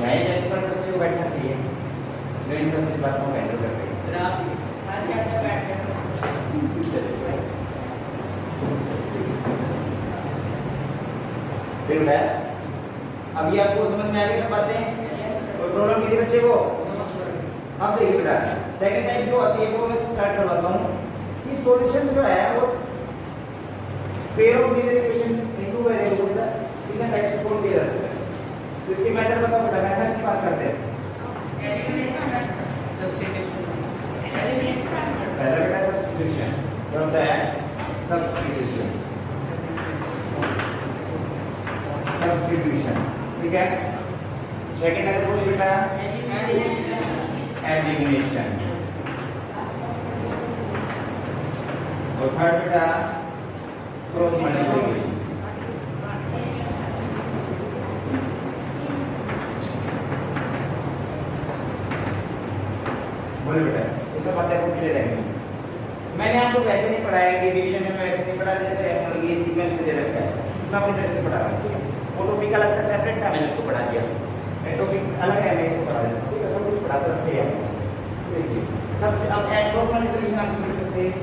यहाँ एक एक्सपर्ट बच्चे को बैठना चाहिए जो इन सब बातों को हैंडल कर सके। सर आप बैठ गए। फिर उठाया। अभी आपको समझ में आ गई सब बातें? कोई प्रॉब्लम किसी बच्चे को? अब देखिए बेटा, सेकंड टाइप जो आती है वो मैं स्टार्ट करवाता हूँ कि सॉल्यूशन जो है वो pair of linear equation in two variable होता है, कितने टाइप से सॉल्व किया जा सकता है। तो इसकी मेथड बताओ बेटा, मेथड से बात करते हैं। सब्स्टिट्यूशन। पहला बेटा सब्स्टिट्यूशन, क्या होता है? सब्स्टिट्यूशन, सब्स्टिट्यूशन, ठीक है। सेकंड है बोलिए बेटा एलिमिनेशन, और थर्ड बेटा क्रॉस मल्टीप्लिकेशन। बोलिए बेटा, ये सब बातें आपको क्लियर रहेंगी। मैंने आपको वैसे नहीं पढ़ाया कि रिवीजन में वैसे नहीं पढ़ा जैसे मतलब ये सीक्वेंस में दे रखा है, मैं अपनी तरफ से पढ़ा रहा हूँ, ठीक है। वो टॉपिक अलग था, सेपरेट था, मैंने उसको पढ़ा दिया। टॉपिक अलग है, मैं इसको पढ़ा देता हूँ, ठीक है। सब कुछ पढ़ा कर रखे हैं। देखिए सब अब क्रॉस मल्टीप्लिकेशन आपको सिर्फ से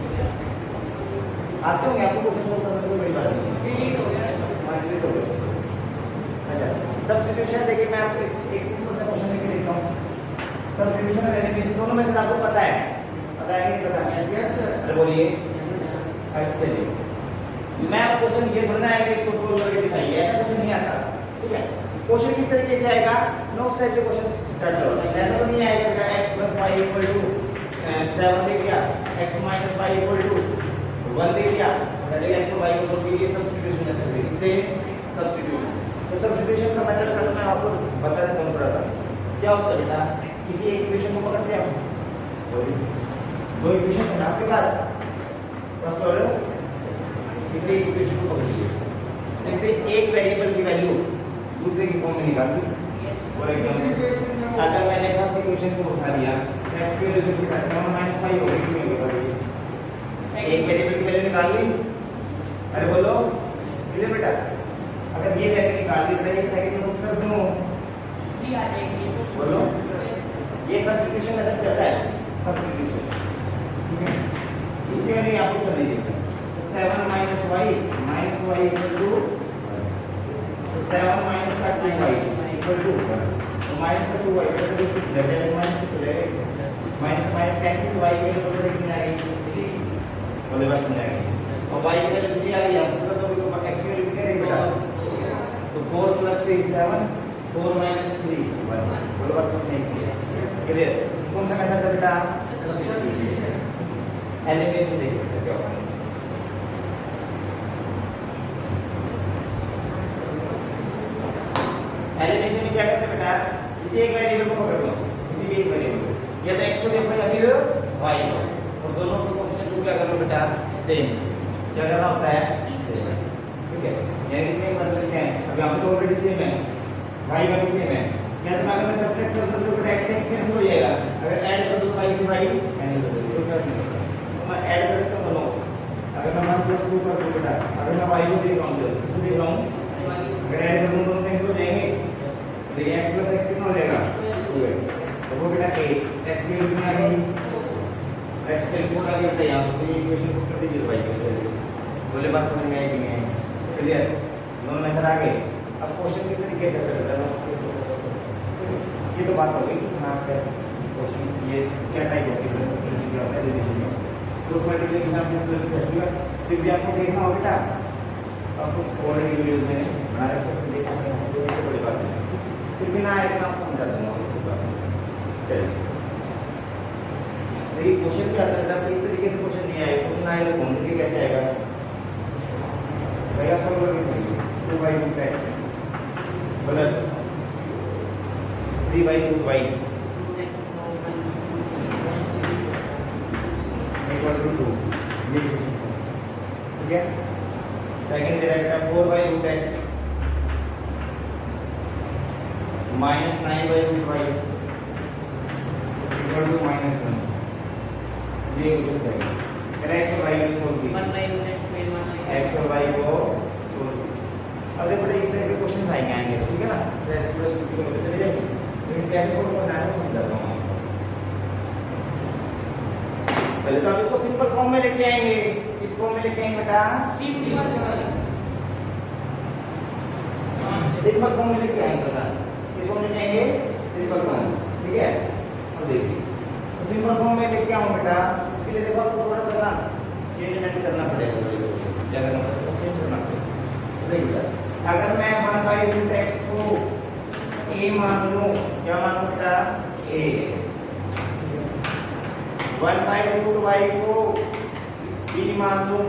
आते होंगे, आपको क्वेश्चन सॉल्व करने की बड़ी बात नहीं है। डिलीट हो गया। डिलीट हो गया। अच्छा, सब्स्टिट्यूशन देखिए मैं आपको एक सिंपल सा क्वेश्चन लेके देता हूँ। सब्स्टिट्यूशन और एलिमिनेशन दोनों मेथड आपको पता है? पता है कि नहीं पता? Yes sir. अरे बोलिए। अच्छा चलिए, मैं क्वेश्चन ये भरना है कि इसको सोल्व करके दिखाइए, ऐसा क्वेश्चन नहीं आता, ठीक है। क्वेश्चन किस तरीके से आएगा? नो टाइप से क्वेश्चन स्टार्ट करो। ऐसा तो नहीं आएगा बेटा x + y = 7 दे दिया, x - y = 1 दे दिया, पहले x और y को सोल्व कीजिए। सब्स्टिट्यूशन मेथड से, इससे सब्स्टिट्यूशन। तो सब्स्टिट्यूशन का मेथड का मैं आपको बता देता हूं थोड़ा सा। क्या होता है बेटा, किसी एक इक्वेशन को पकड़ते हैं हम, दो इक्वेशन है आपके पास, फर्स्ट ऑर्डर किसी इक्वेशन को पकड़ लीजिए, इससे एक वेरिएबल की वैल्यू दूसरे की फॉर्म में निकाल दी। फॉर एग्जांपल अगर मैंने फर्स्ट इक्वेशन को उठा लिया, x की वैल्यू कितना 7 - 5 हो गई, क्यों बता दीजिए। एक वेरिएबल की वैल्यू निकाल ली। अरे बोलो क्लियर बेटा, अगर ये वैल्यू निकाल ली बेटा, ये सेकंड में उत्तर दूं 3 आ जाएगी। बोलो, ये सब्स्टिट्यूशन मेथड चलता है, सब्स्टिट्यूशन, ठीक है। इसमें नहीं आपको कर लीजिए 7 - y - y = 7 - का 2y = 2, तो माइनस का 2y तो देखिए माइनस से चलेगा, माइनस माइनस कैंसिल, तो y की वैल्यू कितनी आ गई? बोले बस समझ आएगी। और y की वैल्यू कितनी आ गई? आप तो x की वैल्यू कितनी आ गई बेटा? तो 4 + 3 7, 4 - 3 1, बोलो बस समझ नहीं क्लियर। कौन सा मेथड है बेटा? एलिमिनेशन। देखिए बेटा क्या होगा, एलिमिनेशन में क्या करते हैं बेटा, किसी एक वेरिएबल को पकड़ लो, किसी भी एक वेरिएबल को, या तो x को देखो या फिर y को, और दोनों को कोफिशिएंट क्या कर लो बेटा? सेम। क्या करना होता है? ठीक है, यानी कि सेम मतलब क्या है? अब यहां पे तो ऑलरेडी सेम है, y का भी सेम है, या तो अगर मैं सब्ट्रैक्ट कर दूं तो बेटा x कैंसिल हो जाएगा, अगर ऐड कर दूं y से y कैंसिल हो जाएगा, कोई फर्क नहीं पड़ता। तो मैं ऐड कर देता हूं दोनों, अगर मैं 1 + 2 कर दूं बेटा, अगर मैं y को देख रहा हूं, इसको देख रहा हूं, अगर ऐड कर दूं दोनों कैंसिल हो जाएंगे, तो ये x + x कितना हो जाएगा? 2x। तो वो बेटा 8, x की वैल्यू कितनी आ गई? x की वैल्यू 4 आ गई बेटा, यहां से इक्वेशन को कर दीजिए y की वैल्यू। बोले बात समझ में आई कि नहीं? क्लियर, दोनों मेथड आ गए। अब क्वेश्चन किस तरीके से करते हैं, ये तो बात हो गई कि हां कैसे क्वेश्चन, ये क्या टाइप होती है, सब्स्टिट्यूशन क्या होता है, दे दीजिए। क्रॉस मल्टीप्लिकेशन आप किस तरह से हटेगा, फिर भी आपको देखना होगा बेटा, आपको ऑलरेडी वीडियोस में बना रखे हैं, देखना है, तो बड़ी बात है। फिर भी ना आए तो आपको समझा दूंगा इस बात। चलिए देखिए क्वेश्चन क्या आता है बेटा, किस तरीके से क्वेश्चन नहीं आए, क्वेश्चन आएगा तो घूम के कैसे आएगा? पहला सॉल्व करके देखिए, 2y plus 3y equal to 2, ये क्वेश्चन, ठीक है। सेकंड दे रहा है 4y √x minus 9y √y equal to -1, ये क्वेश्चन है। x और y को सोल्व कीजिए, x और y को सोल्व कीजिए। अब देखो इस तरह के क्वेश्चन आएंगे तो ठीक है ना, चले जाएंगे, लेकिन कैसे सोल्व करना है समझाता हूँ। पहले तो आप इसको सिंपल फॉर्म में लेके आएंगे, इस फॉर्म में लेके आएंगे बेटा, सिंपल फॉर्म में लेके आएंगे बेटा, इस फॉर्म में लेके आएंगे सिंपल फॉर्म, ठीक है। अब देखिए तो सिंपल फॉर्म में लेके आऊं बेटा, उसके लिए देखो आपको थोड़ा सा चेंज करना पड़ेगा, क्या करना पड़ेगा, चेंज करना पड़ेगा। देखिए अगर मैं 1/√x को a मान लूं, क्या मान लूं बेटा, a, 1/√y को b मान लूं,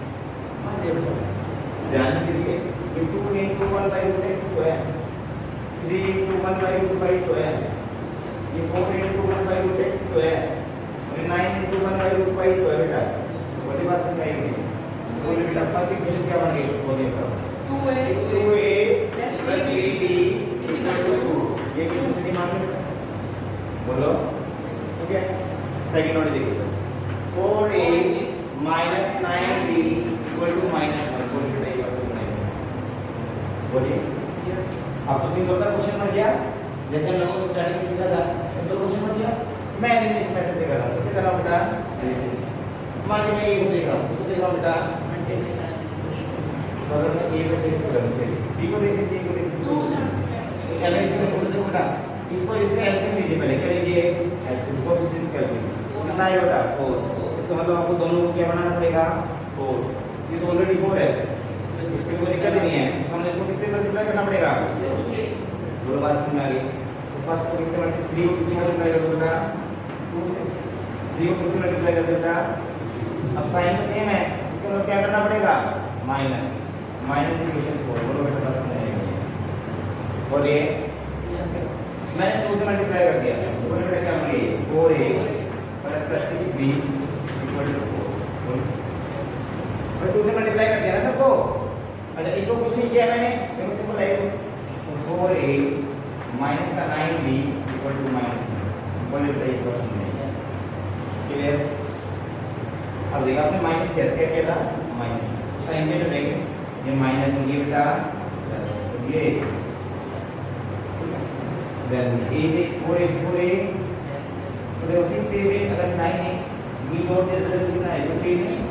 ध्यान दीजिए, 2 into 1/√x square, 3 into 1/√y square, ये 4 into 1/√x स्क्वायर और 9 into 1/√y स्क्वायर बेटा, बड़ी बात समझाएंगे। तो बेटा फर्स्ट इक्वेशन क्या बन गई, बोलिए तो 2a plus 3b equal to 2, ये इक्वेशन कितनी मान लो बोलो, ठीक है। सेकंड वाली देखिए, 4a minus 9b equal to -1, बोलिए। अब तो सिंपल सा क्वेश्चन बन गया, जैसे हम लोगों को स्टार्टिंग में सीखा था, सिंपल क्वेश्चन बन गया। मैं एलिमिनेशन मेथड से कर रहा हूं, कैसे कर रहा हूं बेटा, मान लीजिए मैं ए को देख रहा हूं, इसको देख रहा हूं बेटा, अगर मैं ए को देख रहा हूं, बी को देख लीजिए, ए को देख लीजिए, एलिमिनेशन में देखो बेटा, इसको इसका एलसीएम लीजिए, पहले क्या लीजिए, एलसीएम कोएफिशिएंट्स का एलसीएम कितना है बेटा, 4, इसका मतलब आपको दोनों को क्या बनाना पड़ेगा, 4, ये तो ऑलरेडी 4 है, इसमें कोई दिक्कत नहीं है, हमने इसको किससे मल्टीप्लाई करना पड़ेगा, दो बार में आ गई। तो फर्स्ट को किससे मल्टीप्लाई, 3 को किससे मल्टीप्लाई कर देता, 2 से, 3 को किससे मल्टीप्लाई कर देता, अब साइन तो सेम है, इसका मतलब क्या करना पड़ेगा, माइनस इक्वेशन 4, बोलो बेटा बात समझाइए, बोलिए। मैंने 2 से मल्टीप्लाई कर दिया, तो बोले बेटा क्या होंगे, 4a plus 6b equal to 4, बोलो 2 से मल्टीप्लाई कर दिया ना सबको। अच्छा इसको कुछ नहीं किया मैंने, देखो सिंपल है, तो 4a minus का 9b equal to -9, बोले बेटा इस बात समझिए, क्लियर। अब देखा आपने माइनस किया, क्या किया था, माइनस, साइन चेंज हो जाएंगे, ये माइनस होगी बेटा, ये देन a से 4a तो देखो 6 से अगर 9 है, b जोड़ दे तो कितना है, 15 है,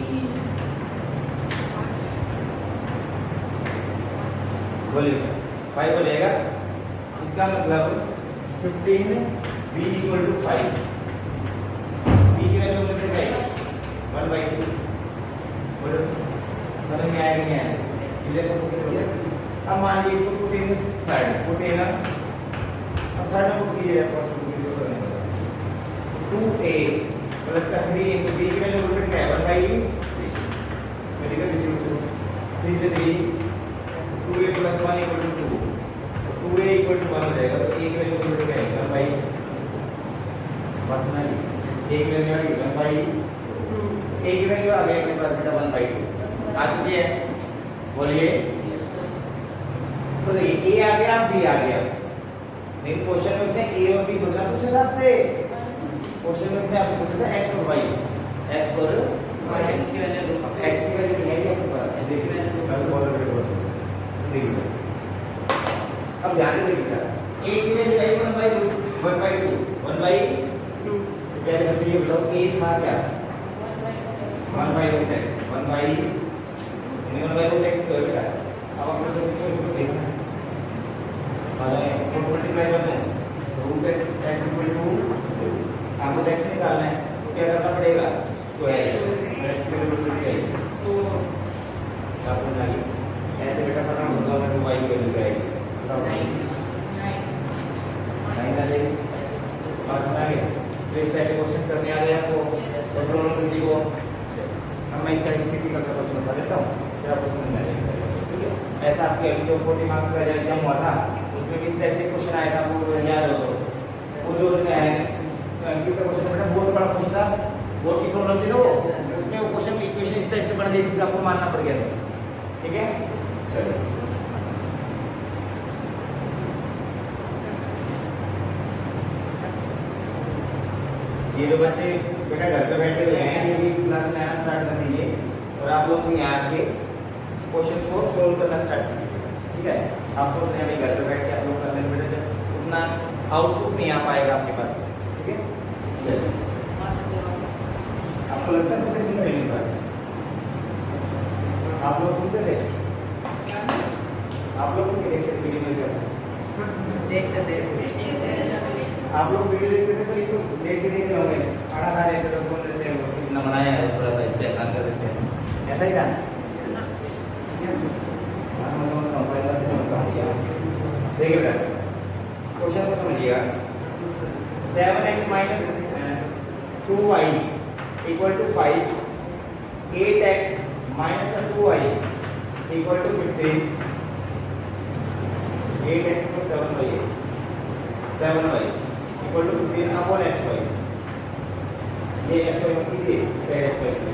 बोलिए 5 हो जाएगा, इसका मतलब 15 b equal to 5, b की वैल्यू कितनी आएगी, 1/2, बोलो समझ में आएगा नहीं आएगा, क्लियर सब कुछ हो गया। अब मान लीजिए इसको put in third, put in, अब थर्ड में पुट कीजिए, 2a प्लस का 3 into b की वैल्यू कितनी है, 1/3, मेडिकल डिस्ट्रीब्यूशन 3 से 3, 2a plus 1 equal to 2, 2a equal to 1 हो जाएगा, तो a की वैल्यू कितनी है, 1/, बस ना a की वैल्यू आ गई 1/2, a की वैल्यू आ गई अपने पास बेटा 1/2 आ चुकी है, बोलिए। तो देखिए a आ गया, b आ गया, लेकिन क्वेश्चन में उसने a और b सोचा पूछा था आपसे, क्वेश्चन में उसने आपसे पूछा था x और y, x और x की वैल्यू नहीं है आपके पास, देखिए देखिए अब ध्यान से देखिए, a की वैल्यू आई 1/2, पहले बच्चों ये बताओ a था क्या, 1/√x, 1/√x तो है। अब आप लोग इसको देखना है, और इसको मल्टीप्लाई कर दें तो √x इक्वल टू, आपको x निकालना है तो क्या करना पड़ेगा, स्क्वायर, x की वैल्यू कितनी है, तो आप समझाइए ऐसे बेटा पता होगा मैं y की वैल्यू क्या आएगी, 9 आ जाएगी, बात समझ आ गई। तो इस टाइप के क्वेश्चंस करने आ गए आपको, तो प्रॉब्लम किसी को, अब मैं इसका टिपिकल सा क्वेश्चन बता देता हूँ, फिर आपको समझ में आ जाएगा, ठीक है। ऐसा आपके अभी जो 40 मार्क्स का एग्जाम हुआ था, उसमें भी इस टाइप से क्वेश्चन आया था, वो याद हो तो वो जो है किसका क्वेश्चन बेटा, बहुत बड़ा क्वेश्चन था, बोर्ड की प्रॉब्लम थी ना वो, उसमें वो क्वेश्चन की इक्वेशन इस टाइप से बन गई थी, आपको मानना पड़ गया था, ठीक है। चलो ये जो बच्चे बेटा घर पे बैठे हुए हैं, ये भी क्लास में आना स्टार्ट कर दीजिए, और आप लोग यहाँ आके क्वेश्चन को सोल्व करना स्टार्ट कीजिए, ठीक है। आप सोच रहे हैं भाई घर पे बैठ के आप लोग कर लेंगे बेटा, उतना आउटपुट नहीं आ पाएगा आपके पास, ठीक है। चलिए, आपको लगता है मुझे सुन रही है? आप लोग सुनते थे? आप लोग भी देखते थे वीडियो में? देखते थे आप लोग वीडियो देखते थे तो ये तो देख के देख रहे होंगे, खाना खा रहे थे तो सुन रहे थे, कितना बनाया है थोड़ा सा पहचान कर देते हैं, ऐसा ही था। मैं समझता हूँ, सारी बातें समझता हूँ। देखिए बेटा, क्वेश्चन को समझिएगा। 7x minus 2y equal to 5, 8x minus 2y equal to 15, 8x plus 7y equal to 15 upon xy। ये xy में कीजिए, साइड xy से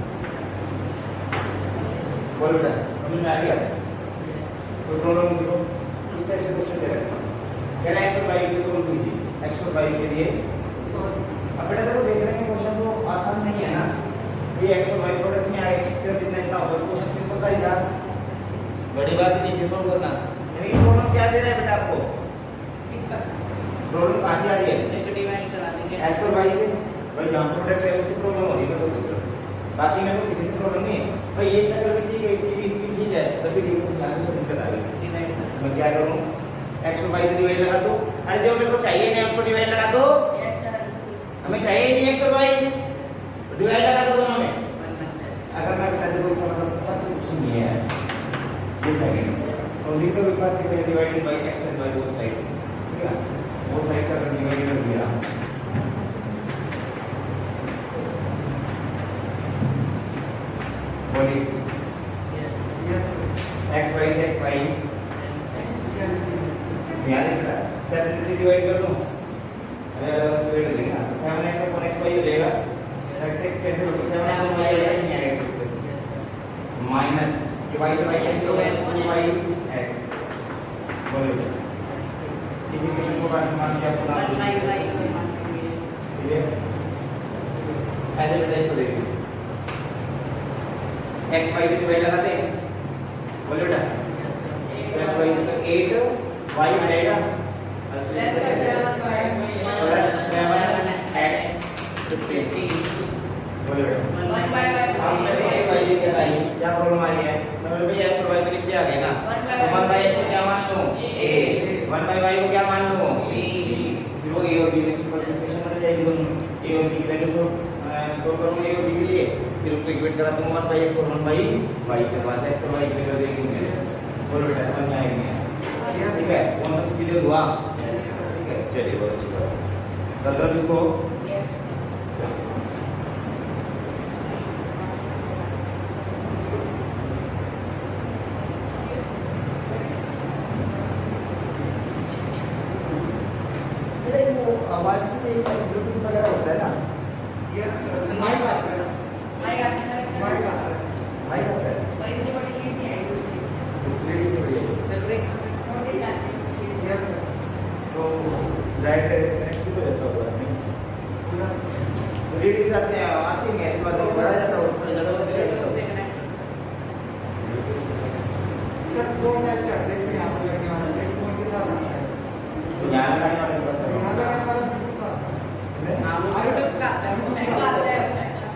बोलो बेटा, समझ में आ गया? कोई प्रॉब्लम नहीं हो? इस साइड से क्वेश्चन दे रहे हैं, क्या x और y को सोल्व कीजिए। x और y के लिए अब बेटा देखो, देख रहे हैं क्वेश्चन तो आसान नहीं है ना, ये x और y प्रोडक्ट में आए, सिर्फ इतना इतना होगा, क्वेश्चन सिंपल सा ही था, बड़ी बात नहीं है सोल्व करना। यानी प्रॉब्लम क्या दे रहा है बेटा आपको? प्रॉब्लम कहाँ से आ रही है? एक डिवाइड करा देंगे x और y से, भाई जहाँ प्रोडक्ट है उससे प्रॉब्लम हो रही है, मैं बाकी में तो किसी से प्रॉब्लम नहीं है भाई। ये शक्ल भी ठीक है, इसकी भी ठीक है, तभी ठीक है, यहाँ से दिक्कत आ रही है। मैं क्या करूँ, x और y से डिवाइड लगा दो। अरे जो मेरे को चाहिए नहीं उसको डिवाइड लगा दो। यस सर, हमें चाहिए ही नहीं x और y, डिवाइड लगा दो दोनों में। अगर मैं बता दूँ इसका मतलब फर्स्ट क्वेश्चन ये है, ये सेकंड और लिख दो फर्स्ट से divided by x and y both side, ठीक है। बोथ साइड का डिवाइड कर दिया, बोलिए x y से x y याद रखना, 7 से डिवाइड कर दो, डिवाइड कर देंगे ना, 7x upon xy हो जाएगा, x कैंसिल हो गया, 7 upon y आएगा, नहीं आएगा इससे, माइनस ये y से y कैंसिल हो गया, 2yx। बोलिए इसी क्वेश्चन को मान लिया अपना, 1/y ठीक है। ऐसे बेटा इसको देखिए, x y से डिवाइड लगा दे, बोलिए बेटा x y से 8 y हो जाएगा प्लस 7x 15। बोलिए बेटा 1/y अब मैं भी y लेके आई, क्या प्रॉब्लम आ रही है? मैं बोले भैया x और y के नीचे आ गए ना, 1/x को क्या मान लूं? a, 1/y को क्या मान लूं? b। फिर वो a और b में सिंपलिफिकेशन बन जाएगी, दोनों a और b की वैल्यू सोल्व करूंगा a और b के लिए, फिर उसको इक्वेट करा दूंगा 1/x और 1/y से, पास x और y की वैल्यू देगी मुझे। बोलो बेटा समझ में आएगी? ठीक है, कौन सा क्लियर हुआ? ठीक है, चलिए बहुत अच्छी बात है। कर दो इसको, यस आवाज की एक ब्लूटूथ वगैरह होता है ना, यस माइक होता है, माइक होता है, माइक की बड़ी लीड है उसकी, सर एक छोटी जाती है उसकी। तो लाइट कनेक्ट भी तो रहता होगा नहीं, रीडिंग आते हैं आती है, इसके बाद बढ़ा जाता है, थोड़ा ज़्यादा हो जाएगा उससे कनेक्ट इसका दो टाइप का देखते हैं आप लगने वाला एक फोन के साथ आता है, तो यहाँ लगाने वाले को बताओ, यहाँ लगाने वाला ब्लूटूथ का हां ब्लूटूथ का आता है, वो आता है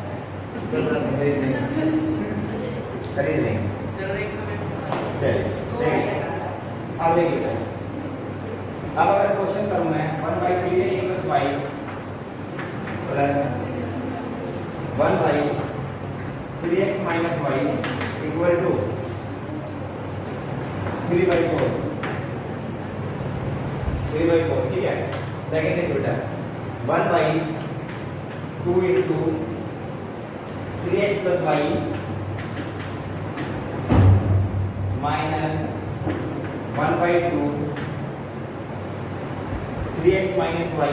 खरीद लेंगे। सर एक मिनट चलिए देखिए, अब देखिए अब अगर क्वेश्चन करूँ मैं 1/3x plus y plus 1/3x minus y equal to 3/4, 3/4, ठीक है। सेकंड देखिए बेटा, 1/2 into 3x plus y minus 1/2 3x minus y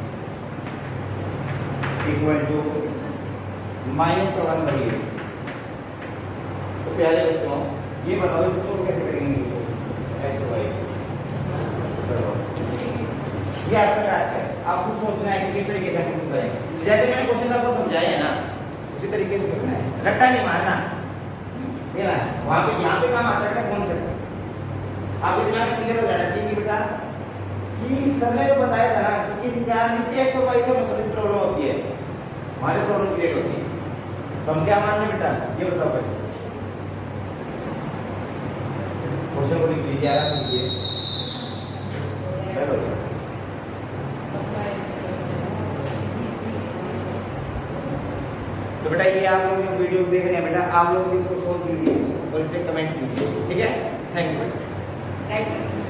equal to minus का 1/8। तो प्यारे बच्चों ये बताओ इसको कैसे करेंगे, x और y ये आपका टास्क है, आपको सोचना है कि किस तरीके से हम करेंगे। जैसे मैंने क्वेश्चन आपको समझाया है ना, उसी तरीके से सोचना है, रट्टा नहीं मारना। ये ना वहाँ पे यहाँ पे काम आता है कौन सा आपके दिमाग में क्लियर हो जाना चाहिए कि बेटा कि सर ने जो बताया था ना कि क्या नीचे एक्स और वाई से मतलब प्रॉब्लम होती है, हमारे प्रॉब्लम क्रिएट होती है, तो हम क्या मान लें बेटा, ये बताओ पहले। क्वेश्चन को लिख लीजिए, आराम से लिखिए। तो बेटा ये आप लोग जो वीडियो देख रहे हैं बेटा, आप लोग इसको सोल्व कीजिए और इस पे कमेंट कीजिए, ठीक है? Thank you.